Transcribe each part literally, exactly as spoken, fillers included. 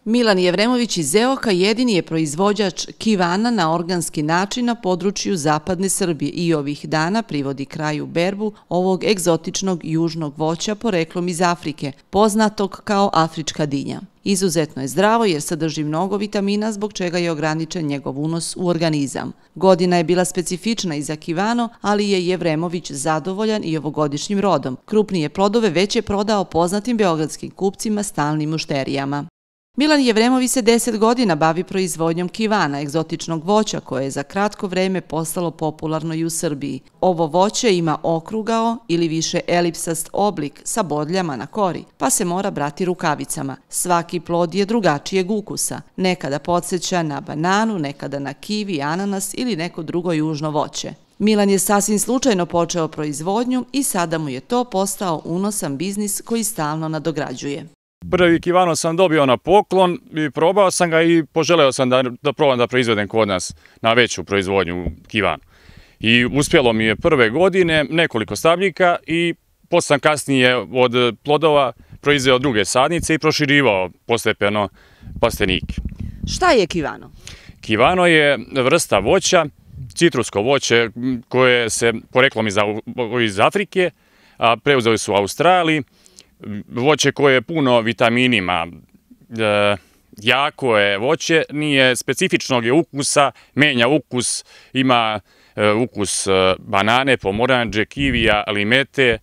Milan Jevremović iz Eoka jedini je proizvođač kivana na organski način na području zapadne Srbije i ovih dana privodi kraju berbu ovog egzotičnog južnog voća poreklom iz Afrike, poznatog kao afrička dinja. Izuzetno je zdravo jer sadrži mnogo vitamina zbog čega je ograničen njegov unos u organizam. Godina je bila specifična i za kivano, ali je Jevremović zadovoljan i ovogodišnjim rodom. Krupnije plodove već je prodao poznatim beogradskim kupcima, stalnim mušterijama. Milan Jevremović se deset godina bavi proizvodnjom kivana, egzotičnog voća koje je za kratko vreme postalo popularno i u Srbiji. Ovo voće ima okrugao ili više elipsast oblik sa bodljama na kori, pa se mora brati rukavicama. Svaki plod je drugačijeg ukusa. Nekada podsjeća na bananu, nekada na kivi, ananas ili neko drugo južno voće. Milan je sasvim slučajno počeo proizvodnju i sada mu je to postao unosan biznis koji stalno nadograđuje. Prvi kivano sam dobio na poklon i probao sam ga i poželeo sam da, da probam da proizvedem kod nas na veću proizvodnju kivana. I uspjelo mi je prve godine nekoliko stabljika i posle sam kasnije od plodova proizveo druge sadnice i proširivao postepeno plastenike. Šta je kivano? Kivano je vrsta voća, citrusko voće koje se poreklom iz, iz Afrike, a preuzeli su u Australiji. Voće koje je puno vitaminima, e, jako je voće, nije specifičnog je ukusa, menja ukus, ima e, ukus e, banane, pomoranđe, kivija, limete, e,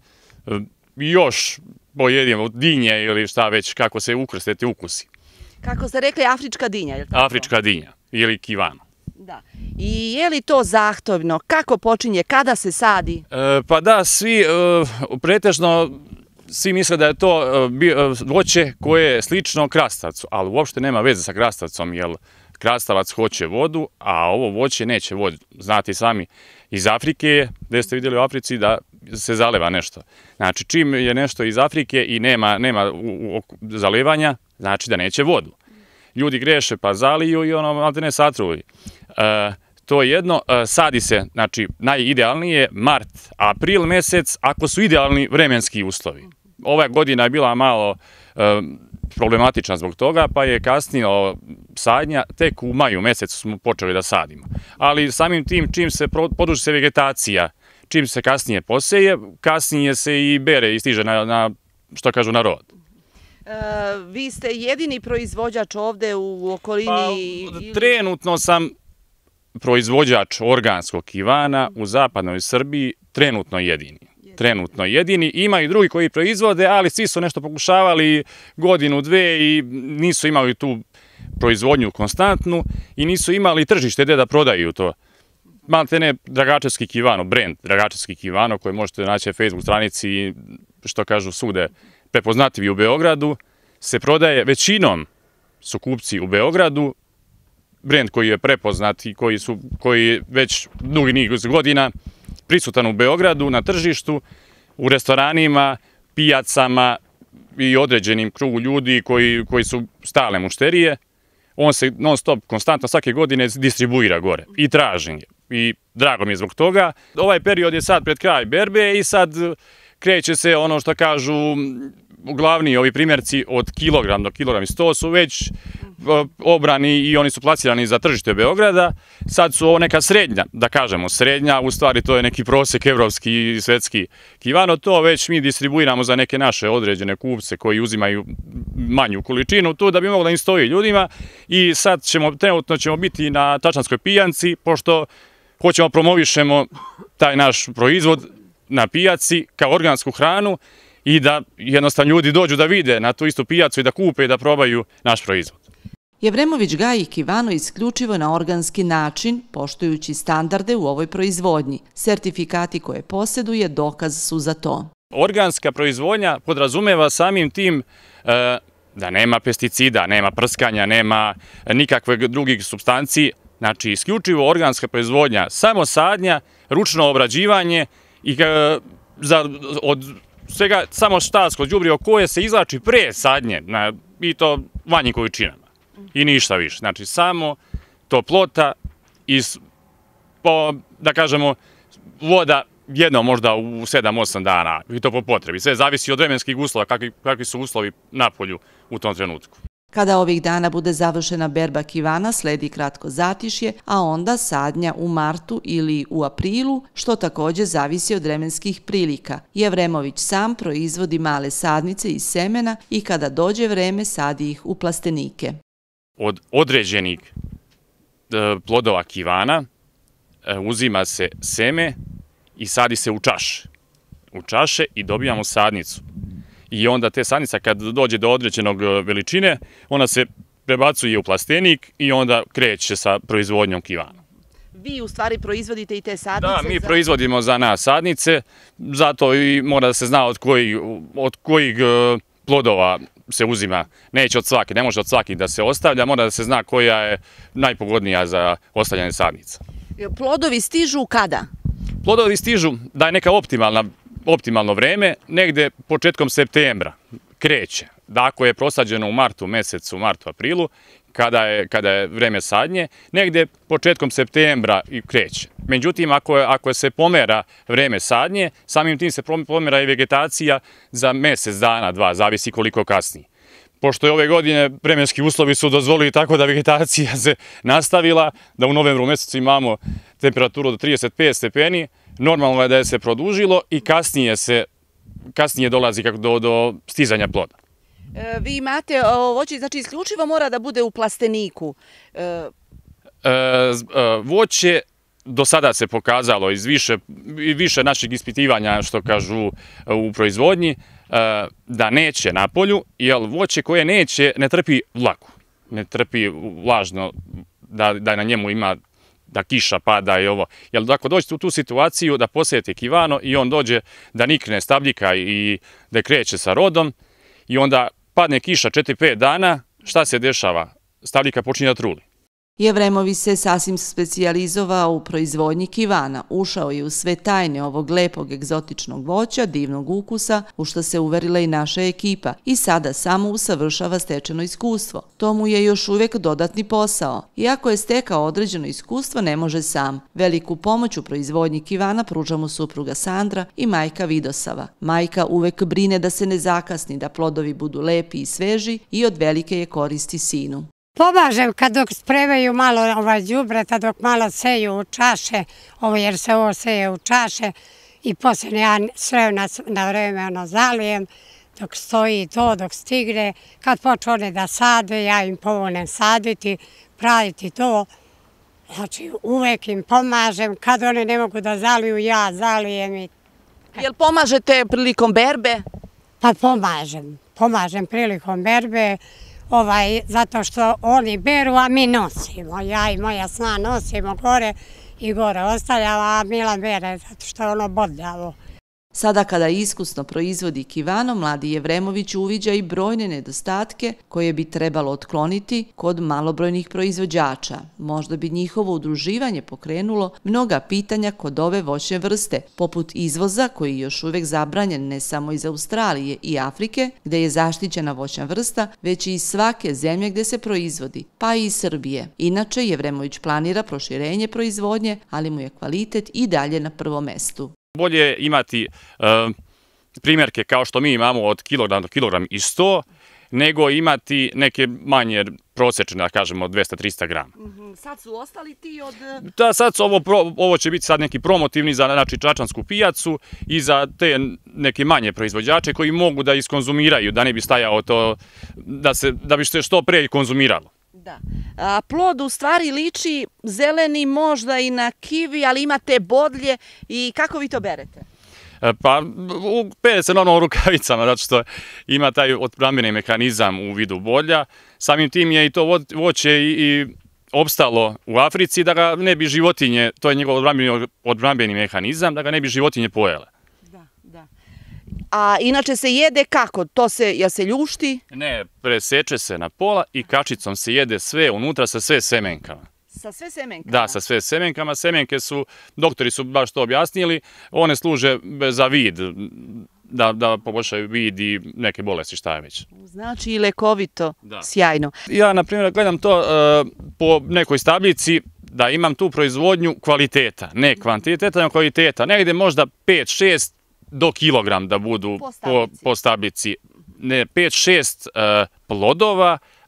još pojedimo dinje ili šta već, kako se ukrste ti ukusi. Kako ste rekli, afrička dinja, je li tako? Afrička dinja ili kivano. Da. I je li to zahtevno? Kako počinje? Kada se sadi? E, pa da, svi e, pretežno Svi misle da je to voće koje je slično krastavcu, ali uopšte nema veze sa krastavcom, jer krastavac hoće vodu, a ovo voće neće vodu. Znate sami, iz Afrike je, gde ste vidjeli u Africi, da se zaleva nešto. Znači, čim je nešto iz Afrike i nema, nema zalevanja, znači da neće vodu. Ljudi greše pa zaliju i ono malo ne satruju. E, to je jedno, e, sadi se, znači, najidealnije je mart, april mesec, ako su idealni vremenski uslovi. Ova godina je bila malo e, problematična zbog toga, pa je kasnije sadnja, tek u maju mesecu smo počeli da sadimo. Ali samim tim, čim se poduži se vegetacija, čim se kasnije poseje, kasnije se i bere i stiže na, na što kažu, na rod. E, vi ste jedini proizvođač ovde u okolini? Pa, trenutno sam proizvođač organskog kivana u zapadnoj Srbiji, trenutno jedini. Trenutno jedini. Ima i drugi koji proizvode, ali svi su nešto pokušavali godinu, dve i nisu imali tu proizvodnju konstantnu i nisu imali tržište gde da prodaju to. Malte ne Dragačevski kivano, brend Dragačevski kivano koji možete naći na Facebook stranici i što kažu sude prepoznativi u Beogradu, se prodaje većinom su kupci u Beogradu, brend koji je prepoznat i koji, su, koji već dugi niz godina prisutan u Beogradu na tržištu, u restoranima, pijacama i određenim krugu ljudi koji, koji su stalne mušterije. On se non stop, konstantno svake godine distribuira gore i tražen je. I drago mi je zbog toga. Ovaj period je sad pred kraj berbe i sad kreće se ono što kažu glavni ovi primjerci od kilogram do kilogram i sto su već obrani i oni su plasirani za tržište Beograda. Sad su ovo neka srednja, da kažemo srednja, u stvari to je neki prosek evropski i svetski kivano. To već mi distribuiramo za neke naše određene kupce koji uzimaju manju količinu tu da bi moglo da im stoji ljudima i sad ćemo, trenutno ćemo biti na Tačanskoj pijanci pošto hoćemo promovišemo taj naš proizvod na pijaci kao organsku hranu i da jednostavno ljudi dođu da vide na tu istu pijacu i da kupe i da probaju naš proizvod. Jevremović gaji kivano isključivo na organski način, poštujući standarde u ovoj proizvodnji. Sertifikati koje posjeduje dokaz su za to. Organska proizvodnja podrazumeva samim tim e, da nema pesticida, nema prskanja, nema nikakve drugih supstanci. Znači, isključivo organska proizvodnja, samo sadnja, ručno obrađivanje i e, za, od svega samo štalsko đubrivo koje se izvlači pre sadnje na, i to manjim količinama. I ništa više. Znači, samo toplota i, po, da kažemo, voda jedno možda u sedam osam dana i to po potrebi. Sve zavisi od vremenskih uslova, kakvi, kakvi su uslovi na polju u tom trenutku. Kada ovih dana bude završena berba kivana, sledi kratko zatišje, a onda sadnja u martu ili u aprilu, što također zavisi od vremenskih prilika. Jevremović sam proizvodi male sadnice iz semena i kada dođe vreme sadi ih u plastenike. Od određenih plodova kivana uzima se seme i sadi se u čaše. U čaše i dobijamo sadnicu. I onda te sadnica kad dođe do određenog veličine, ona se prebacuje u plastenik i onda kreće sa proizvodnjom kivana. Vi u stvari proizvodite i te sadnice? Da, mi proizvodimo za nas sadnice, zato i mora da se zna od kojih, od kojih plodova se uzima. Neće od svake, ne može od svakih da se ostavlja, mora da se zna koja je najpogodnija za ostavljanje sadnica. Plodovi stižu kada? Plodovi stižu da je neka optimalna optimalno vreme, negde početkom septembra kreće. Dakle, je prosađeno u martu mesecu, martu, aprilu, kada je, kada je vreme sadnje, negde početkom septembra i kreće. Međutim, ako, je, ako se pomera vreme sadnje, samim tim se pomera i vegetacija za mesec dana, dva, zavisi koliko kasnije. Pošto je ove godine vremenski uslovi su dozvolili tako da vegetacija se nastavila, da u novembru mesecu imamo temperaturu do trideset pet stepeni, normalno je da je se produžilo i kasnije se kasnije dolazi do, do stizanja ploda. E, vi imate voće, znači isključivo mora da bude u plasteniku. E... E, voće do sada se pokazalo iz više, više naših ispitivanja, što kažu u proizvodnji, da neće na polju, jer voće koje neće ne trpi vlagu, ne trpi vlažno, da, da na njemu ima da kiša pada i ovo. Jer ako dođete u tu situaciju da posijete kivano i on dođe da nikne stabljika i da kreće sa rodom i onda padne kiša četiri pet dana, šta se dešava? Stabljika počinje da truli. Jevremović se sasvim specijalizovao u proizvodnji kivana, ušao je u sve tajne ovog lepog egzotičnog voća, divnog ukusa, u što se uverila i naša ekipa i sada samo usavršava stečeno iskustvo. To mu je još uvijek dodatni posao. Iako je stekao određeno iskustvo, ne može sam. Veliku pomoć u proizvodnji kivana pruža mu supruga Sandra i majka Vidosava. Majka uvek brine da se ne zakasni, da plodovi budu lepi i sveži i od velike je koristi sinu. Pomažem kad dok spremaju malo ovaj đubreta, dok malo seju u čaše, ovo jer se ovo seje u čaše i poslije ja sve na, na vreme ono zalijem, dok stoji to, dok stigne. Kad počne one da sade, ja im pomognem saditi, praviti to. Znači uvek im pomažem, kad one ne mogu da zaliju, ja zalijem. I... Jel pomažete prilikom berbe? Pa pomažem, pomažem prilikom berbe. Ovaj, zato što oni beru, a mi nosimo. Ja i moja sna nosimo gore i gore ostavljamo, a Milan bere zato što je ono bodljavo. Sada kada iskusno proizvodi kivano, mladi Jevremović uviđa i brojne nedostatke koje bi trebalo otkloniti kod malobrojnih proizvođača. Možda bi njihovo udruživanje pokrenulo mnoga pitanja kod ove voćne vrste, poput izvoza koji je još uvijek zabranjen ne samo iz Australije i Afrike, gde je zaštićena voćna vrsta, već i iz svake zemlje gde se proizvodi, pa i iz Srbije. Inače, Jevremović planira proširenje proizvodnje, ali mu je kvalitet i dalje na prvom mestu. Bolje je imati uh, primjerke kao što mi imamo od kilogram do kilogram i sto, nego imati neke manje prosječne, da kažemo, od dvesta do trista grama. Mm-hmm. Sad su ostali ti od... Da, sad ovo, ovo će biti sad neki promotivni za znači, čačansku pijacu i za te neke manje proizvođače koji mogu da iskonzumiraju, da ne bi stajao to, da, se, da bi se što pre konzumiralo. Da. A, plod u stvari liči zeleni možda i na kivi, ali ima te bodlje i kako vi to berete? Pa, bere se normalno rukavicama, zato što ima taj odbrambeni mehanizam u vidu bodlja. Samim tim je i to voće i, i opstalo u Africi da ga ne bi životinje, to je njegov odbrambeni, odbrambeni mehanizam, da ga ne bi životinje pojele. Da, da. A inače se jede kako? To se, ja se ljušti? Ne, preseče se na pola i kačicom se jede sve unutra sa sve semenkama. Sa sve semenkama? Da, sa sve semenkama. Semenke su, doktori su baš to objasnili, one služe za vid, da, da poboljšaju vid i neke bolesti, šta je već. Znači i lekovito, da. Sjajno. Ja, na primjer, gledam to uh, po nekoj stabljici, da imam tu proizvodnju kvaliteta, ne kvantiteta, nego kvaliteta. Negde možda pet šest do kilogram da budu po stabljici. Po, po stabljici. Ne, pet šest uh, plodova,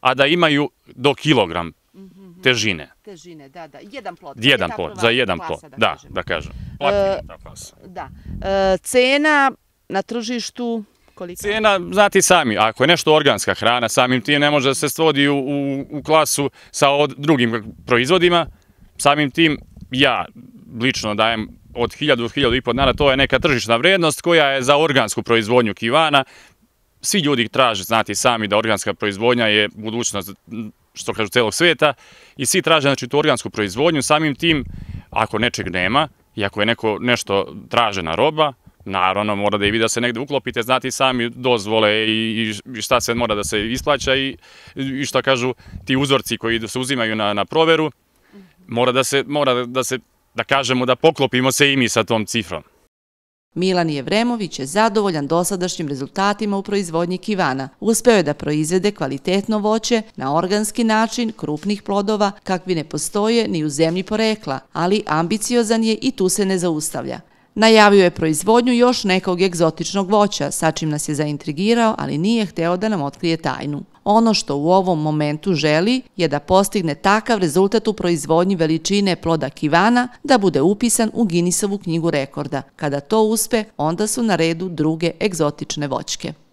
a da imaju do kilogram težine. Težine, da, da. Jedan plod. Jedan plod, za jedan plod, da, da kažem. Platina ta klasa. Da. Cena na tržištu kolika? Cena, znate sami, ako je nešto organska hrana, samim tim ne može da se svodi u, u klasu sa drugim proizvodima, samim tim ja lično dajem od hiljadu do hiljadu i po dinara, to je neka tržišna vrednost koja je za organsku proizvodnju kivana. Svi ljudi traže, znate sami, da organska proizvodnja je budućnost, što kažu, celog sveta, i svi traže, znači, tu organsku proizvodnju. Samim tim, ako nečeg nema i ako je neko nešto tražena roba, naravno mora da i vi da se negde uklopite, znate sami, dozvole i, i šta se mora da se isplaća i, i šta kažu ti uzorci koji se uzimaju na, na proveru, mora da se, mora da se, da kažemo, da poklopimo se i mi sa tom cifrom. Milan Jevremović je zadovoljan dosadašnjim rezultatima u proizvodnji kivana. Uspeo je da proizvede kvalitetno voće na organski način krupnih plodova kakvi ne postoje ni u zemlji porekla, ali ambiciozan je i tu se ne zaustavlja. Najavio je proizvodnju još nekog egzotičnog voća, sa čim nas je zaintrigirao, ali nije hteo da nam otkrije tajnu. Ono što u ovom momentu želi je da postigne takav rezultat u proizvodnji veličine ploda kivana da bude upisan u Guinnessovu knjigu rekorda. Kada to uspe, onda su na redu druge egzotične voćke.